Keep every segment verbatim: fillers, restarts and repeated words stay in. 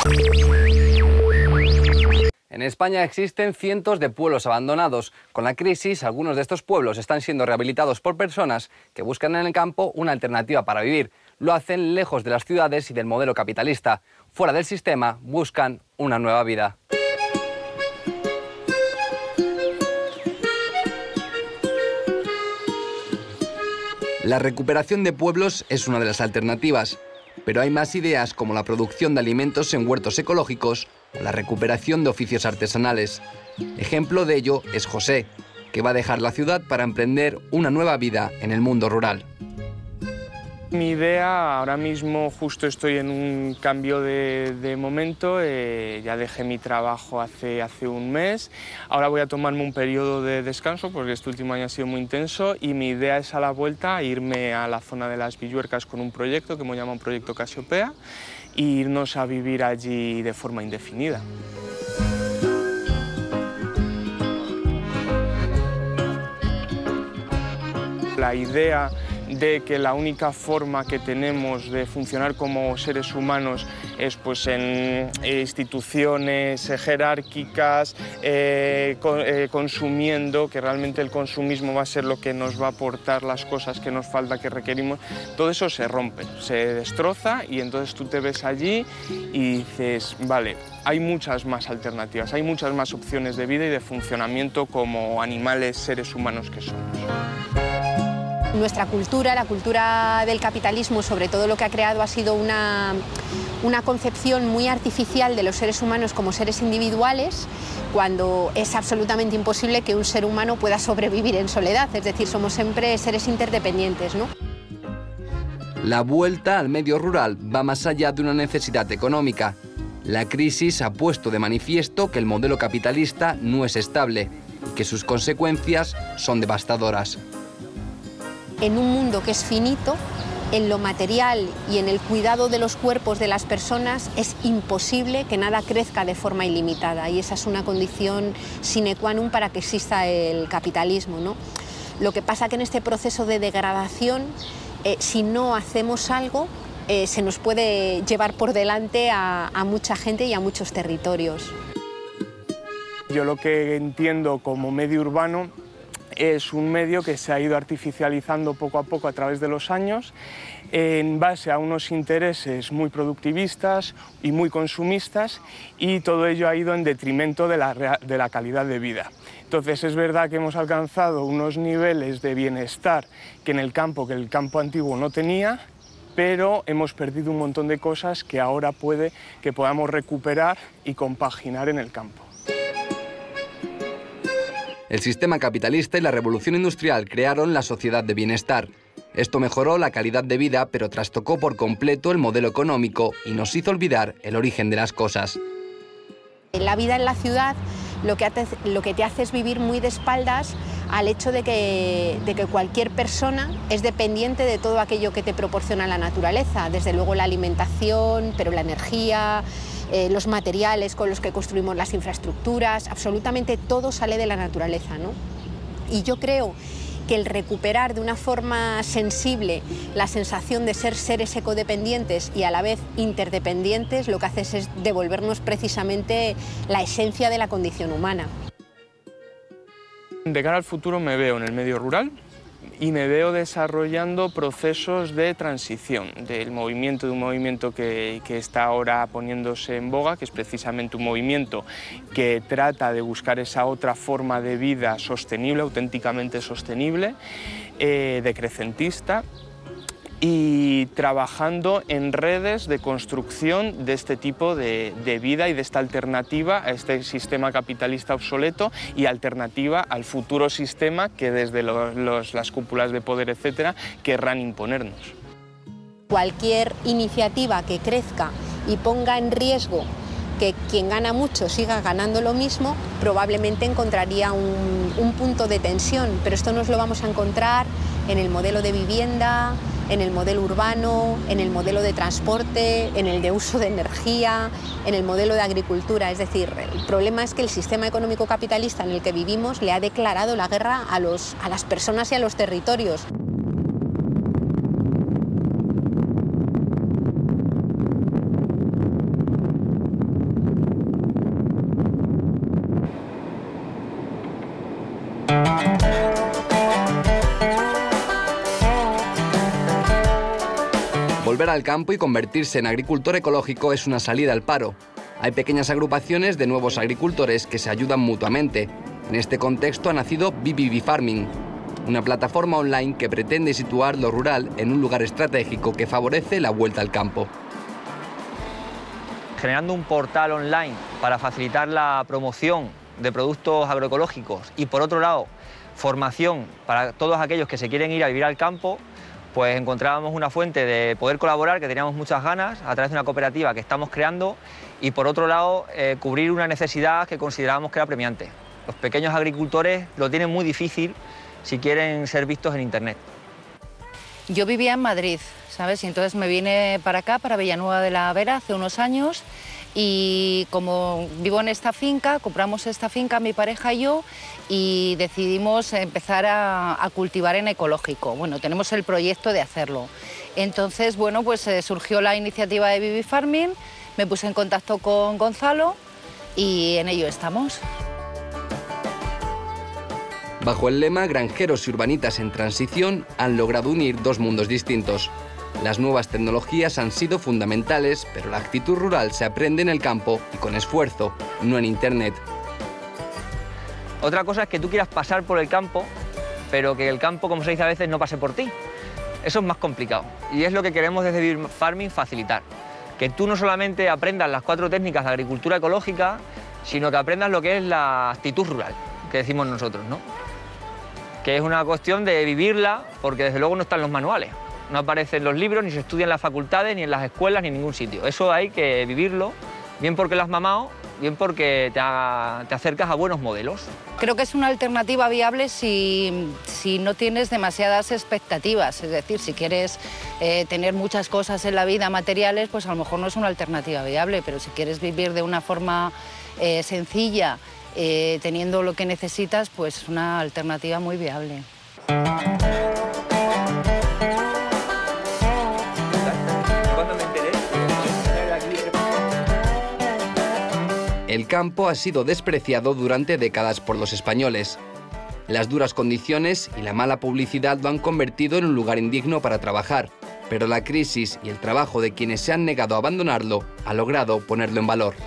En España existen cientos de pueblos abandonados. Con la crisis, algunos de estos pueblos están siendo rehabilitados por personas que buscan en el campo una alternativa para vivir. Lo hacen lejos de las ciudades y del modelo capitalista. Fuera del sistema, buscan una nueva vida. La recuperación de pueblos es una de las alternativas, pero hay más ideas como la producción de alimentos en huertos ecológicos o la recuperación de oficios artesanales. Ejemplo de ello es José, que va a dejar la ciudad para emprender una nueva vida en el mundo rural. Mi idea, ahora mismo justo estoy en un cambio de, de momento, eh, ya dejé mi trabajo hace, hace un mes, ahora voy a tomarme un periodo de descanso porque este último año ha sido muy intenso y mi idea es a la vuelta irme a la zona de las Villuercas con un proyecto que me llama un proyecto Casiopea e irnos a vivir allí de forma indefinida. La idea de que la única forma que tenemos de funcionar como seres humanos es pues, en instituciones jerárquicas, eh, con, eh, consumiendo, que realmente el consumismo va a ser lo que nos va a aportar las cosas que nos falta, que requerimos, todo eso se rompe, se destroza y entonces tú te ves allí y dices, vale, hay muchas más alternativas, hay muchas más opciones de vida y de funcionamiento como animales, seres humanos que somos. Nuestra cultura, la cultura del capitalismo, sobre todo lo que ha creado ha sido una, una concepción muy artificial de los seres humanos como seres individuales, cuando es absolutamente imposible que un ser humano pueda sobrevivir en soledad, es decir, somos siempre seres interdependientes, ¿no? La vuelta al medio rural va más allá de una necesidad económica. La crisis ha puesto de manifiesto que el modelo capitalista no es estable y que sus consecuencias son devastadoras. En un mundo que es finito, en lo material y en el cuidado de los cuerpos de las personas es imposible que nada crezca de forma ilimitada y esa es una condición sine qua non para que exista el capitalismo, ¿no? Lo que pasa que en este proceso de degradación, eh, si no hacemos algo, eh, se nos puede llevar por delante a, a mucha gente y a muchos territorios. Yo lo que entiendo como medio urbano es un medio que se ha ido artificializando poco a poco a través de los años en base a unos intereses muy productivistas y muy consumistas y todo ello ha ido en detrimento de la, de la calidad de vida. Entonces es verdad que hemos alcanzado unos niveles de bienestar que en el campo, que el campo antiguo no tenía, pero hemos perdido un montón de cosas que ahora puede que podamos recuperar y compaginar en el campo. El sistema capitalista y la revolución industrial crearon la sociedad de bienestar. Esto mejoró la calidad de vida, pero trastocó por completo el modelo económico y nos hizo olvidar el origen de las cosas. La vida en la ciudad lo que, hace, lo que te hace es vivir muy de espaldas al hecho de que, de que cualquier persona es dependiente de todo aquello que te proporciona la naturaleza, desde luego la alimentación, pero la energía, eh, los materiales con los que construimos las infraestructuras, absolutamente todo sale de la naturaleza, ¿no? Y yo creo que el recuperar de una forma sensible la sensación de ser seres ecodependientes y a la vez interdependientes, lo que hace es devolvernos precisamente la esencia de la condición humana. De cara al futuro me veo en el medio rural y me veo desarrollando procesos de transición del movimiento, de un movimiento que, que está ahora poniéndose en boga, que es precisamente un movimiento que trata de buscar esa otra forma de vida sostenible, auténticamente sostenible, eh, decrecentista, y trabajando en redes de construcción de este tipo de, de vida y de esta alternativa a este sistema capitalista obsoleto y alternativa al futuro sistema que desde los, los, las cúpulas de poder, etcétera, querrán imponernos. Cualquier iniciativa que crezca y ponga en riesgo que quien gana mucho siga ganando lo mismo, probablemente encontraría un, un punto de tensión, pero esto nos lo vamos a encontrar en el modelo de vivienda, en el modelo urbano, en el modelo de transporte, en el de uso de energía, en el modelo de agricultura. Es decir, el problema es que el sistema económico capitalista en el que vivimos le ha declarado la guerra a, los, a las personas y a los territorios. volver al campo y convertirse en agricultor ecológico es una salida al paro. Hay pequeñas agrupaciones de nuevos agricultores que se ayudan mutuamente. En este contexto ha nacido B B B Farming, una plataforma online que pretende situar lo rural en un lugar estratégico que favorece la vuelta al campo. Generando un portal online para facilitar la promoción de productos agroecológicos y, por otro lado, formación para todos aquellos que se quieren ir a vivir al campo, pues encontrábamos una fuente de poder colaborar, que teníamos muchas ganas, a través de una cooperativa que estamos creando, y por otro lado, eh, cubrir una necesidad que considerábamos que era premiante. Los pequeños agricultores lo tienen muy difícil si quieren ser vistos en Internet. Yo vivía en Madrid, ¿sabes? Y entonces me vine para acá, para Villanueva de la Vera, hace unos años, y como vivo en esta finca, compramos esta finca mi pareja y yo, y decidimos empezar a, a cultivar en ecológico. Bueno, tenemos el proyecto de hacerlo. Entonces, bueno, pues eh, surgió la iniciativa de B B B Farming, me puse en contacto con Gonzalo y en ello estamos. Bajo el lema Granjeros y Urbanitas en Transición han logrado unir dos mundos distintos. Las nuevas tecnologías han sido fundamentales, pero la actitud rural se aprende en el campo y con esfuerzo, no en Internet. Otra cosa es que tú quieras pasar por el campo, pero que el campo, como se dice a veces, no pase por ti. Eso es más complicado y es lo que queremos desde B B B Farming facilitar. Que tú no solamente aprendas las cuatro técnicas de agricultura ecológica, sino que aprendas lo que es la actitud rural, que decimos nosotros, ¿no? Que es una cuestión de vivirla, porque desde luego no están los manuales. No aparecen los libros, ni se estudia en las facultades, ni en las escuelas, ni en ningún sitio. Eso hay que vivirlo, bien porque lo has mamado, bien porque te, ha, te acercas a buenos modelos. Creo que es una alternativa viable si, si no tienes demasiadas expectativas. Es decir, si quieres eh, tener muchas cosas en la vida materiales, pues a lo mejor no es una alternativa viable, pero si quieres vivir de una forma eh, sencilla, eh, teniendo lo que necesitas, pues es una alternativa muy viable. El campo ha sido despreciado durante décadas por los españoles. Las duras condiciones y la mala publicidad lo han convertido en un lugar indigno para trabajar, pero la crisis y el trabajo de quienes se han negado a abandonarlo ha logrado ponerlo en valor.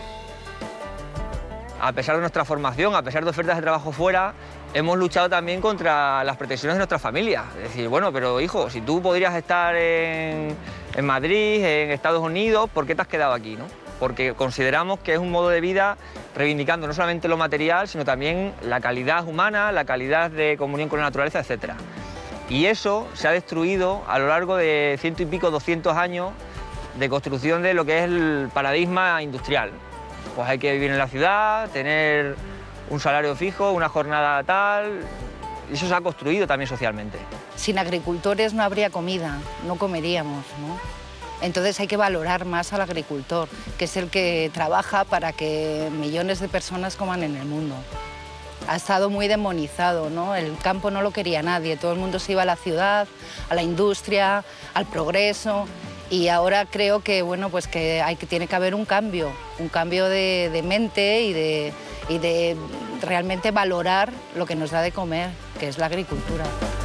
A pesar de nuestra formación, a pesar de ofertas de trabajo fuera, hemos luchado también contra las pretensiones de nuestra familia. Es decir, bueno, pero hijo, si tú podrías estar en, en Madrid, en Estados Unidos, ¿por qué te has quedado aquí, no? Porque consideramos que es un modo de vida reivindicando no solamente lo material, sino también la calidad humana, la calidad de comunión con la naturaleza, etcétera. Y eso se ha destruido a lo largo de ciento y pico, doscientos años de construcción de lo que es el paradigma industrial. Pues hay que vivir en la ciudad, tener un salario fijo, una jornada tal, y eso se ha construido también socialmente. Sin agricultores no habría comida, no comeríamos, ¿no? Entonces hay que valorar más al agricultor, que es el que trabaja para que millones de personas coman en el mundo. Ha estado muy demonizado, ¿no? El campo no lo quería nadie, todo el mundo se iba a la ciudad, a la industria, al progreso, y ahora creo que, bueno, pues que, hay que tiene que haber un cambio, un cambio de, de mente y de, y de realmente valorar lo que nos da de comer, que es la agricultura.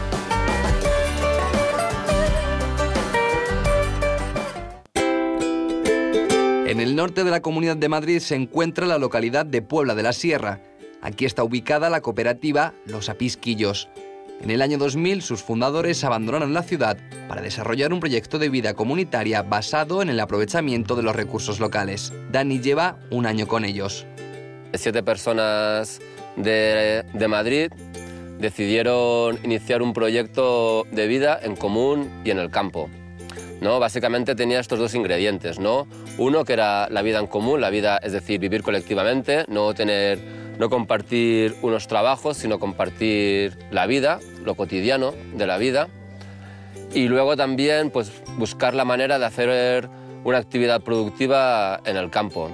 En el norte de la Comunidad de Madrid se encuentra la localidad de Puebla de la Sierra. Aquí está ubicada la cooperativa Los Apisquillos. En el año dos mil, sus fundadores abandonaron la ciudad para desarrollar un proyecto de vida comunitaria basado en el aprovechamiento de los recursos locales. Dani lleva un año con ellos. Siete personas de, de Madrid decidieron iniciar un proyecto de vida en común y en el campo, ¿no? Básicamente tenía estos dos ingredientes, ¿no? Uno que era la vida en común, la vida, es decir, vivir colectivamente, no tener, no compartir unos trabajos, sino compartir la vida, lo cotidiano de la vida. Y luego también, pues, buscar la manera de hacer una actividad productiva en el campo.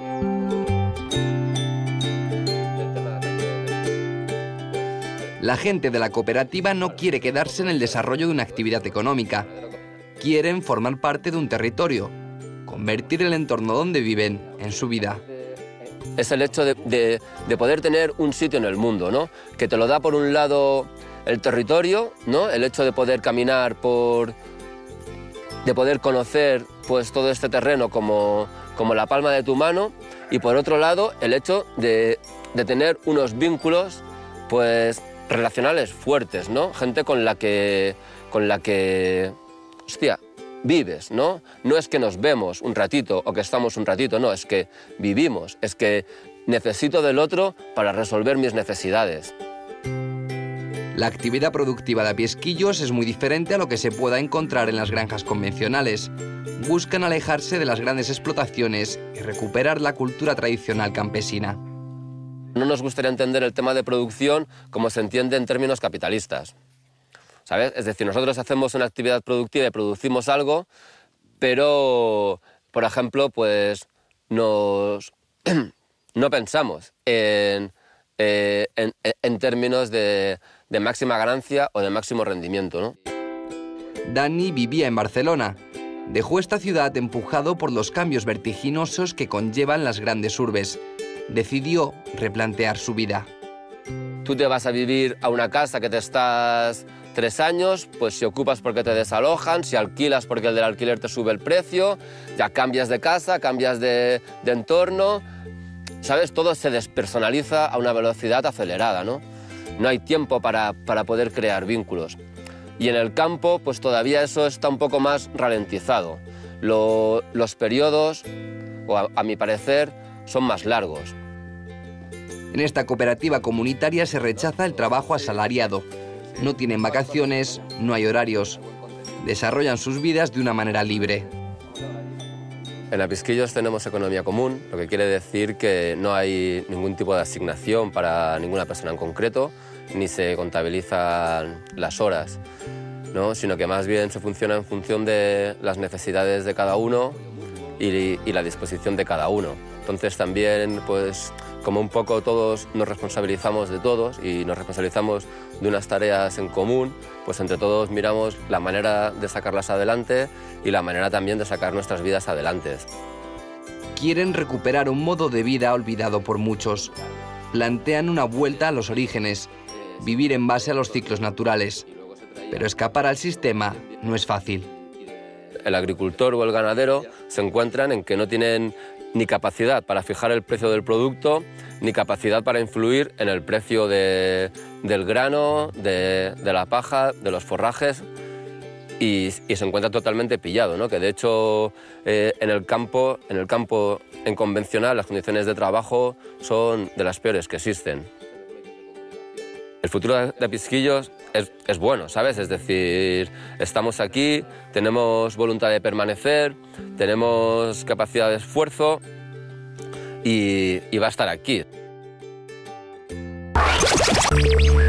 La gente de la cooperativa no quiere quedarse en el desarrollo de una actividad económica. Quieren formar parte de un territorio, convertir el entorno donde viven en su vida. Es el hecho de, de, de poder tener un sitio en el mundo, ¿no? Que te lo da por un lado el territorio, ¿no? El hecho de poder caminar por, de poder conocer pues, todo este terreno como, como la palma de tu mano, y por otro lado el hecho de, de tener unos vínculos pues, relacionales fuertes, ¿no? Gente con la que, con la que hostia, vives, ¿no? No es que nos vemos un ratito o que estamos un ratito, no, es que vivimos, es que necesito del otro para resolver mis necesidades. La actividad productiva de Apiesquillos es muy diferente a lo que se pueda encontrar en las granjas convencionales. Buscan alejarse de las grandes explotaciones y recuperar la cultura tradicional campesina. No nos gustaría entender el tema de producción como se entiende en términos capitalistas, ¿sabes? Es decir, nosotros hacemos una actividad productiva y producimos algo, pero, por ejemplo, pues nos, no pensamos en, eh, en, en términos de, de máxima ganancia o de máximo rendimiento, ¿no? Dani vivía en Barcelona. Dejó esta ciudad empujado por los cambios vertiginosos que conllevan las grandes urbes. Decidió replantear su vida. Tú te vas a vivir a una casa que te estás tres años, pues si ocupas porque te desalojan, si alquilas porque el del alquiler te sube el precio, ya cambias de casa, cambias de, de entorno, ¿sabes? Todo se despersonaliza a una velocidad acelerada, ¿no? No hay tiempo para, para poder crear vínculos. Y en el campo, pues todavía eso está un poco más ralentizado. Lo, los periodos, o a, a mi parecer, son más largos. En esta cooperativa comunitaria se rechaza el trabajo asalariado. No tienen vacaciones, no hay horarios. Desarrollan sus vidas de una manera libre. En Apiesquillos tenemos economía común, lo que quiere decir que no hay ningún tipo de asignación para ninguna persona en concreto, ni se contabilizan las horas, ¿no? Sino que más bien se funciona en función de las necesidades de cada uno y, y la disposición de cada uno. Entonces también, pues, como un poco todos nos responsabilizamos de todos y nos responsabilizamos de unas tareas en común, pues entre todos miramos la manera de sacarlas adelante y la manera también de sacar nuestras vidas adelante. Quieren recuperar un modo de vida olvidado por muchos. Plantean una vuelta a los orígenes, vivir en base a los ciclos naturales. Pero escapar al sistema no es fácil. El agricultor o el ganadero se encuentran en que no tienen ni capacidad para fijar el precio del producto, ni capacidad para influir en el precio de, del grano, de, de la paja, de los forrajes, y, y se encuentra totalmente pillado, ¿no? Que de hecho eh, en el campo, en el campo en convencional, las condiciones de trabajo son de las peores que existen. El futuro de Apiesquillos es, es bueno, ¿sabes? Es decir, estamos aquí, tenemos voluntad de permanecer, tenemos capacidad de esfuerzo y, y va a estar aquí.